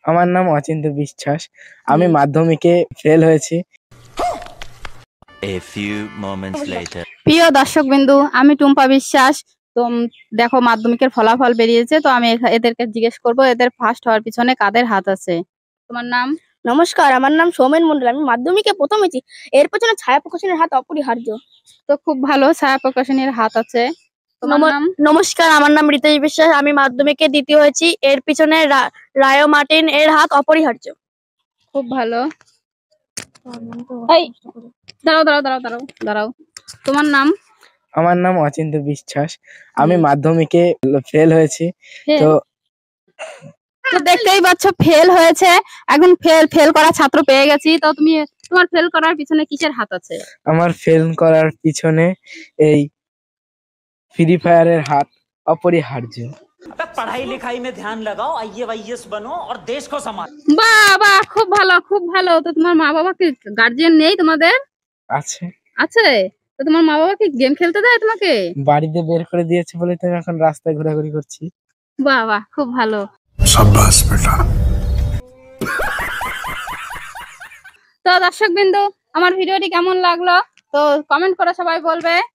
আমার নাম অচিন্ত বিশ্বাস। আমি মাধ্যমিকে ফেল হয়েছি। A few moments later. প্রিয় দর্শকবিন্দু, আমি টুম্পা বিশ্বাস। তো দেখো, মাধ্যমিকের ফলাফল বেরিয়েছে, তো আমি এদেরকে জিজ্ঞেস করব এদের ফার্স্ট হওয়ার পিছনে কাদের হাত আছে। তোমার নাম? নমস্কার, আমার নাম সৌমেন মন্ডল। আমি মাধ্যমিকে প্রথম হয়েছি। এর পেছনে ছায়া প্রকাশনের হাত অপরিহার্য। তো খুব ভালো, ছায়া প্রকাশনীর হাত আছে। তোমার নাম? নমস্কার, আমার নাম রিতেশ বিশ্বাস। আমি মাধ্যমিকে দ্বিতীয় হয়েছি। এর পিছনে রায় মার্টিন এর হাত অপরিহার্য। খুব ভালো। এই দাঁড়াও দাঁড়াও দাঁড়াও দাঁড়াও দাঁড়াও তোমার নাম? আমার নাম অচিন্ত বিশ্বাস। আমি মাধ্যমিকে ফেল হয়েছি। তো দেখতেই পাচ্ছ ফেল হয়েছে। এখন ফেল করা ছাত্র পেয়ে গেছি। তো তুমি তোমার ফেল করার পিছনে কিসের হাত আছে? আমার ফেল করার পিছনে এই ফ্রি ফায়ারের হাত অপরিহার্য। पढ़ाई लिखाई में ध्यान लगाओ, आईएएस बनो और देश को संभालो। বাহ বাহ, খুব ভালো খুব ভালো। তো তোমার মা বাবা কি গার্জিয়ান নেই তোমাদের? আছে। আছে। তো তোমার মা বাবা কি গেম খেলতে দেয় তোমাকে? বাড়িতে বের করে দিয়েছে বলে তো আমি এখন রাস্তায় ঘোরাঘুরি করছি। বাহ বাহ, খুব ভালো। शाबाश बेटा। তো দর্শকবৃন্দ, আমার ভিডিওটি কেমন লাগলো তো কমেন্ট করে সবাই বলবে।